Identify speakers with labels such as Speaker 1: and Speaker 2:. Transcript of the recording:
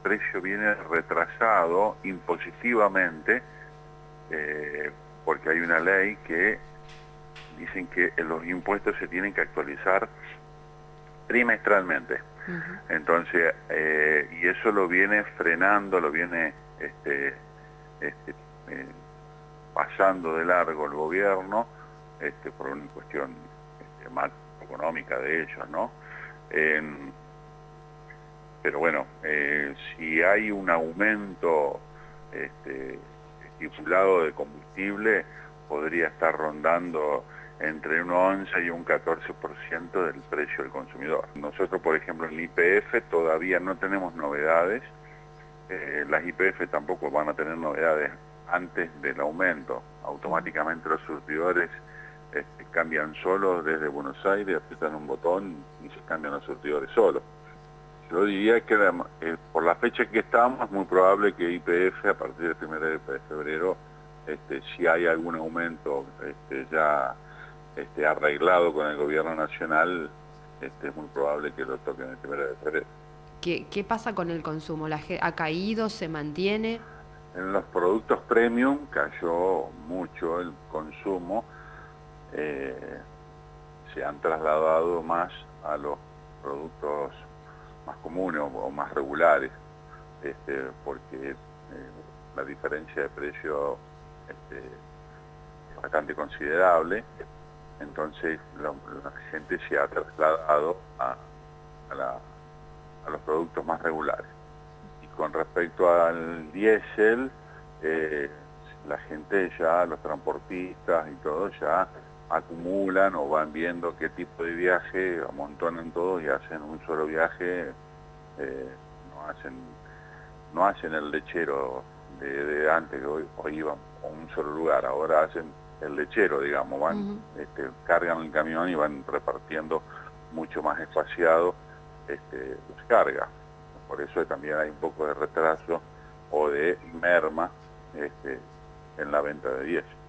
Speaker 1: precio viene retrasado impositivamente, porque hay una ley que dicen que los impuestos se tienen que actualizar trimestralmente. Entonces, y eso lo viene frenando, lo viene pasando de largo el gobierno, por una cuestión macroeconómica de ellos, ¿no? Pero bueno, si hay un aumento estipulado de combustible, podría estar rondando entre un 11 y un 14% del precio del consumidor. Nosotros, por ejemplo, en el YPF todavía no tenemos novedades. Las YPF tampoco van a tener novedades antes del aumento. Automáticamente los surtidores cambian solos desde Buenos Aires, aprietan un botón y se cambian los surtidores solos. Yo diría que por la fecha que estamos, es muy probable que YPF a partir del 1 de febrero, si hay algún aumento ya arreglado con el gobierno nacional, es muy probable que lo toquen el 1 de febrero.
Speaker 2: ¿Qué pasa con el consumo? ¿Ha caído? ¿Se mantiene?
Speaker 1: En los productos premium cayó mucho el consumo, se han trasladado más a los productos más comunes o más regulares, porque la diferencia de precio es bastante considerable. Entonces la gente se ha trasladado a los productos más regulares. Y con respecto al diésel, la gente ya, los transportistas y todo, ya acumulan o van viendo qué tipo de viaje, amontonan todo y hacen un solo viaje, no hacen el lechero de antes, que hoy iban a un solo lugar, ahora hacen el lechero, digamos, van, cargan el camión y van repartiendo mucho más espaciado las cargas. Por eso también hay un poco de retraso o de merma en la venta de diésel.